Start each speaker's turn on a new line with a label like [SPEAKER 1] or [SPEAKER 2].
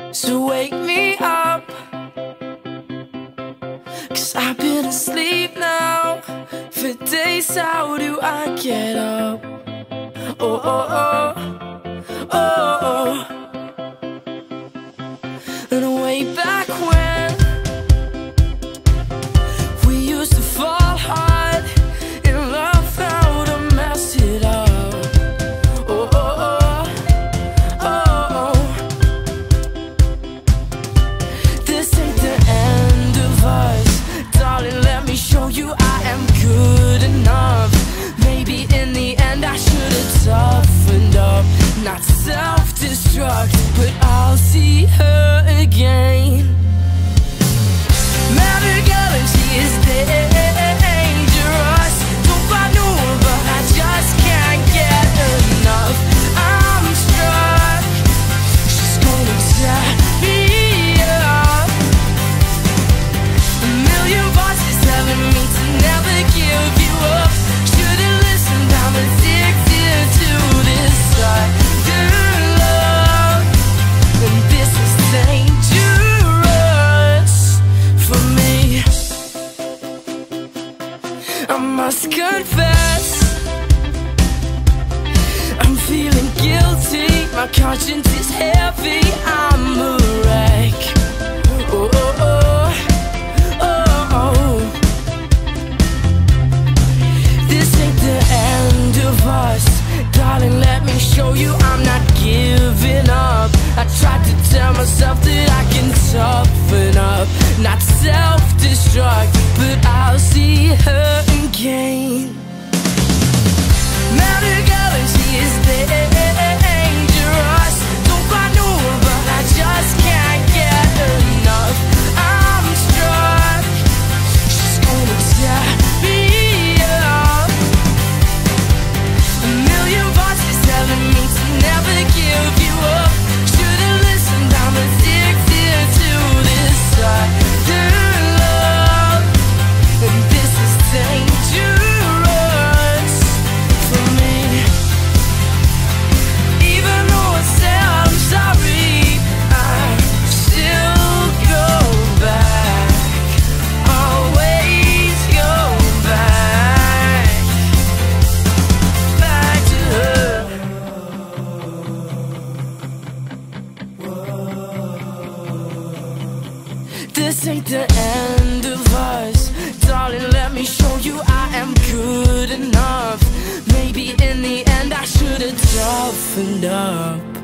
[SPEAKER 1] So wake me up, 'cause I've been asleep now for days. How do I get up? Oh, oh, oh, oh, oh. And way back when we used to fall hard in love, how to mess it up. Oh, oh, oh, oh, oh. This ain't the end of us, darling, let me show you I am good enough. Maybe in the end I should have toughened up, not self-destruct, but I'll see her again. Matter girl and she is dangerous. Don't quite know her, but I just can't get enough. I'm struck, she's gonna tie me up. A million voices telling me to never give you up. Should've listened, I'm addicted to this side. Love, and this is dangerous for me. I must confess, I'm feeling guilty. My conscience is heavy, I'm a wreck. Oh, oh, oh, oh, oh. This ain't the end of us, darling, let me show you I'm not giving up. I tried to tell myself that I can toughen up, not self-destruct, but I'll see her again. Matter girl and she is dangerous. Don't quite know her, but I just can't get enough. I'm struck, she's gonna tie me up. A million voices telling me to never give you up. Should've listened, I'm addicted to this side. Love, and this is dangerous for me. Even though I said I'm sorry, I still go back. Always go back, back to her. This ain't the end of us, darling, let me show you I am good enough. Maybe in the end I should have toughened up.